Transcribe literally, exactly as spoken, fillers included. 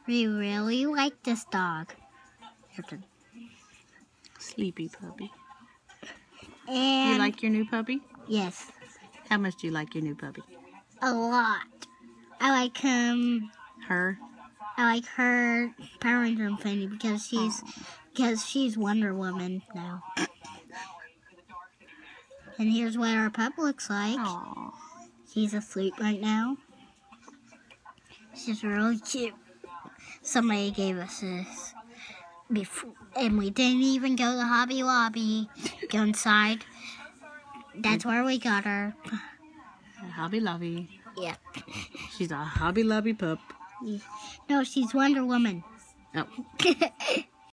We really like this dog. Sleepy puppy. And You like your new puppy? yes, How much do you like your new puppy? a lot. I like him. Her? I like her Power Ranger Infinity because she's Aww. because she's Wonder Woman now. And here's what our pup looks like. Aww. She's asleep right now. She's really cute. Somebody gave us this before, and we didn't even go to Hobby Lobby. Go inside. That's where we got her. Hobby Lobby. Yeah. She's a Hobby Lobby pup. No, she's Wonder Woman. Oh.